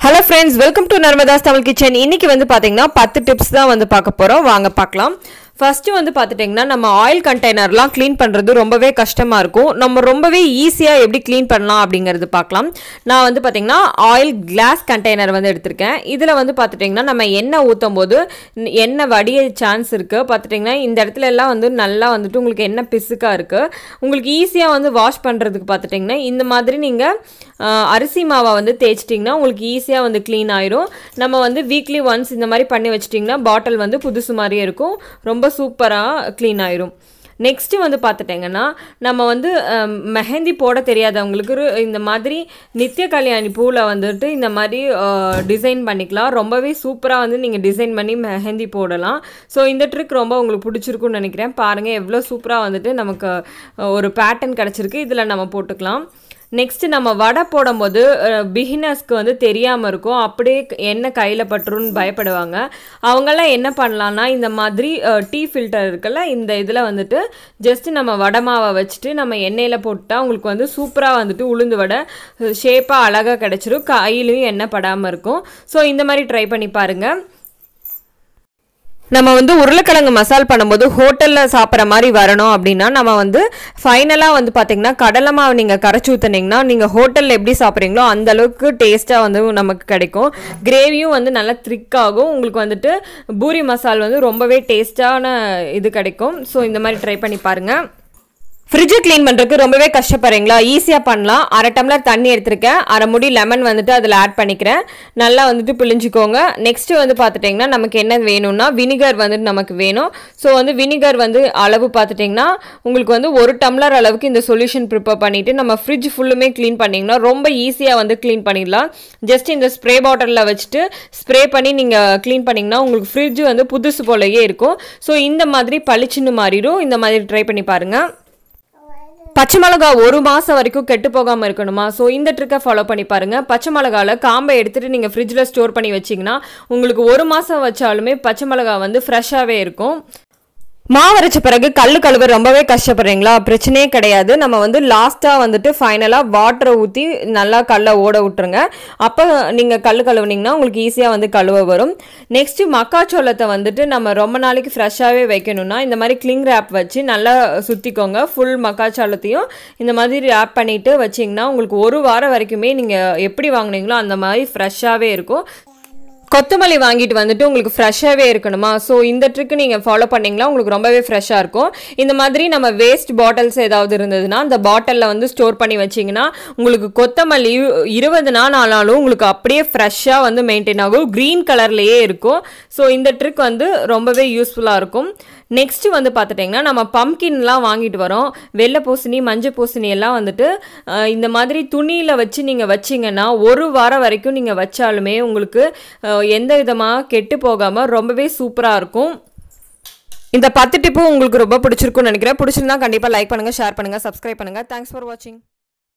Hello friends, welcome to Narmada's Tamil Kitchen. இன்னைக்கு வந்து பாத்தீங்கன்னா 10 டிப்ஸ் தான் வந்து பார்க்க போறோம். வாங்க பார்க்கலாம். ஃபர்ஸ்ட் வந்து பாத்துட்டீங்கன்னா நம்ம ஆயில் கண்டெய்னர்லாம் க்ளீன் பண்றது ரொம்பவே கஷ்டமா இருக்கும். நம்ம ரொம்பவே ஈஸியா எப்படி க்ளீன் பண்ணலாம் அப்படிங்கிறது பார்க்கலாம். நான் வந்து பாத்தீங்கன்னா ஆயில் கிளாஸ் கண்டெய்னர் வந்து எடுத்துர்க்கேன். இதுல வந்து பாத்துட்டீங்கன்னா நம்ம எண்ணெய் ஊத்தும்போது எண்ணெய் வடிய சான்ஸ் இருக்கு. பாத்துட்டீங்கன்னா இந்த இடத்துல எல்லாம் வந்து நல்லா வந்துட்டு உங்களுக்கு எண்ணெய் பிசுக்கா இருக்கு. உங்களுக்கு ஈஸியா வந்து வாஷ் பண்றதுக்கு பாத்துட்டீங்கன்னா இந்த மாதிரி நீங்க அரிசி மாவை வந்து தேய்ச்சிட்டிங்கன்னா உங்களுக்கு ஈஸியா வந்து க்ளீன் ஆயிரும். நம்ம வந்து வீக்லி ஒன்ஸ் இந்த மாதிரி பண்ணி வச்சிட்டிங்கன்னா பாட்டில் வந்து புதுசு மாதிரியே இருக்கும். ரொம்ப சூப்பரா க்ளீன் ஆயிரும். நெக்ஸ்ட் வந்து பார்த்துட்டீங்கன்னா நம்ம வந்து மெஹந்தி போட தெரியாதவங்களுக்கு இந்த மாதிரி நித்திய கல்யாணி பூவில் வந்துட்டு இந்த மாதிரி டிசைன் பண்ணிக்கலாம். ரொம்பவே சூப்பராக வந்து நீங்கள் டிசைன் பண்ணி மெஹந்தி போடலாம். ஸோ இந்த ட்ரிக் ரொம்ப உங்களுக்கு பிடிச்சிருக்குன்னு நினைக்கிறேன். பாருங்கள் எவ்வளோ சூப்பராக வந்துட்டு நமக்கு ஒரு பேட்டர்ன் கிடச்சிருக்கு. இதில் நம்ம போட்டுக்கலாம். நெக்ஸ்ட் நம்ம வடை போடும்போது பிகினர்ஸ்க்கு வந்து தெரியாமல் இருக்கும். அப்படியே எண்ணெய் கையில் பட்டுருன்னு பயப்படுவாங்க. அவங்கெல்லாம் என்ன பண்ணலான்னா இந்த மாதிரி டீ ஃபில்டர் இருக்குல்ல, இந்த இதில் வந்துட்டு ஜஸ்ட் நம்ம வடை மாவை வச்சுட்டு நம்ம எண்ணெயில் போட்டால் உங்களுக்கு வந்து சூப்பராக வந்துட்டு உளுந்து வடை ஷேப்பாக அழகாக கிடச்சிரும். கையிலையும் எண்ணெய் படாமல் இருக்கும். ஸோ இந்த மாதிரி ட்ரை பண்ணி பாருங்கள். நம்ம வந்து உருளைக்கிழங்கு மசால் பண்ணும்போது ஹோட்டலில் சாப்பிட்ற மாதிரி வரணும் அப்படின்னா நம்ம வந்து ஃபைனலாக வந்து பார்த்திங்கன்னா கடலை மாவு நீங்கள் கரைச்சி ஊற்றுனீங்கன்னா நீங்கள் ஹோட்டலில் எப்படி சாப்பிட்றீங்களோ அந்த அளவுக்கு டேஸ்ட்டாக வந்து நமக்கு கிடைக்கும். கிரேவியும் வந்து நல்லா திக்காகும். உங்களுக்கு வந்துட்டு பூரி மசால் வந்து ரொம்பவே டேஸ்ட்டான இது கிடைக்கும். ஸோ இந்த மாதிரி ட்ரை பண்ணி பாருங்கள். ஃப்ரிட்ஜை க்ளீன் பண்ணுறதுக்கு ரொம்பவே கஷ்டப்படுறீங்களா? ஈஸியாக பண்ணலாம். 1/2 டம்ளர் தண்ணி எடுத்திருக்கேன். 1/2 முடி லெமன் வந்துட்டு அதில் ஆட் பண்ணிக்கிறேன். நல்லா வந்துட்டு பிழிஞ்சிக்கோங்க. நெக்ஸ்ட்டு வந்து பார்த்துட்டிங்கன்னா நமக்கு என்ன வேணும்னா வினிகர் வந்துட்டு நமக்கு வேணும். ஸோ வந்து வினிகர் வந்து அளவு பார்த்துட்டிங்கன்னா உங்களுக்கு வந்து 1 டம்ளர் அளவுக்கு இந்த சொல்யூஷன் ப்ரிப்பேர் பண்ணிவிட்டு நம்ம ஃப்ரிட்ஜ் ஃபுல்லுமே க்ளீன் பண்ணிங்கன்னா ரொம்ப ஈஸியாக வந்து க்ளீன் பண்ணிடலாம். ஜஸ்ட் இந்த ஸ்ப்ரே பாட்டிலில் வச்சுட்டு ஸ்ப்ரே பண்ணி நீங்கள் க்ளீன் பண்ணிங்கன்னா உங்களுக்கு ஃப்ரிட்ஜ் வந்து புதுசு போலயே இருக்கும். ஸோ இந்த மாதிரி பளிச்சுன்னு மாறிடும். இந்த மாதிரி ட்ரை பண்ணி பாருங்கள். பச்சை மிளகா 1 மாதம் வரைக்கும் கெட்டு போகாமல் இருக்கணுமா? ஸோ இந்த ட்ரிக்கை ஃபாலோ பண்ணி பாருங்கள். பச்சை மிளகாவில் காம்பை எடுத்துகிட்டு நீங்கள் ஃப்ரிட்ஜில் ஸ்டோர் பண்ணி வச்சிங்கன்னா உங்களுக்கு 1 மாதம் வச்சாலுமே பச்சை மிளகா வந்து ஃப்ரெஷ்ஷாகவே இருக்கும். மாவு அரைச்ச பிறகு கல் கழுவ ரொம்பவே கஷ்டப்படுறீங்களா? பிரச்சனையே கிடையாது. நம்ம வந்து லாஸ்ட்டாக வந்துட்டு ஃபைனலாக வாட்டரை ஊற்றி நல்லா கல்லை ஓட விட்டுருங்க. அப்போ நீங்கள் கல் கழுவுனீங்கன்னா உங்களுக்கு ஈஸியாக வந்து கழுவ வரும். நெக்ஸ்ட்டு மக்காச்சோளத்தை வந்துட்டு நம்ம ரொம்ப நாளைக்கு ஃப்ரெஷ்ஷாகவே வைக்கணும்னா இந்த மாதிரி கிளிங் ரேப் வச்சு நல்லா சுற்றிக்கோங்க. ஃபுல் மக்காச்சோளத்தையும் இந்த மாதிரி ரேப் பண்ணிவிட்டு வச்சிங்கன்னா உங்களுக்கு 1 வாரம் வரைக்குமே நீங்கள் எப்படி வாங்கினீங்களோ அந்த மாதிரி ஃப்ரெஷ்ஷாகவே இருக்கும். கொத்தமல்லி வாங்கிட்டு வந்துட்டு உங்களுக்கு ஃப்ரெஷ்ஷாகவே இருக்கணுமா? ஸோ இந்த ட்ரிக்கு நீங்கள் ஃபாலோ பண்ணிங்கன்னா உங்களுக்கு ரொம்பவே ஃப்ரெஷ்ஷாக இருக்கும். இந்த மாதிரி நம்ம வேஸ்ட் பாட்டில்ஸ் ஏதாவது இருந்ததுன்னா அந்த பாட்டிலில் வந்து ஸ்டோர் பண்ணி வச்சிங்கன்னா உங்களுக்கு கொத்தமல்லி 20 நாள் ஆனாலும் உங்களுக்கு அப்படியே ஃப்ரெஷ்ஷாக வந்து மெயின்டைன் ஆகும். க்ரீன் கலர்லேயே இருக்கும். ஸோ இந்த ட்ரிக் வந்து ரொம்பவே யூஸ்ஃபுல்லாக இருக்கும். நெக்ஸ்ட்டு வந்து பார்த்துட்டிங்கன்னா நம்ம பம்கின்லாம் வாங்கிட்டு வரோம். வெள்ளை பூசணி மஞ்சள் பூசணி எல்லாம் வந்துட்டு இந்த மாதிரி துணியில் வச்சு நீங்கள் வச்சிங்கன்னா 1 வாரம் வரைக்கும் நீங்கள் வச்சாலுமே உங்களுக்கு எந்த விதமாக கெட்டு போகாமல் ரொம்பவே சூப்பராக இருக்கும். இந்த 10 டிப்பும் உங்களுக்கு ரொம்ப பிடிச்சிருக்குன்னு நினைக்கிறேன். பிடிச்சிருந்தா கண்டிப்பாக லைக் பண்ணுங்கள், ஷேர் பண்ணுங்கள், சப்ஸ்கிரைப் பண்ணுங்கள். தேங்க்ஸ் ஃபார் வாட்சிங்.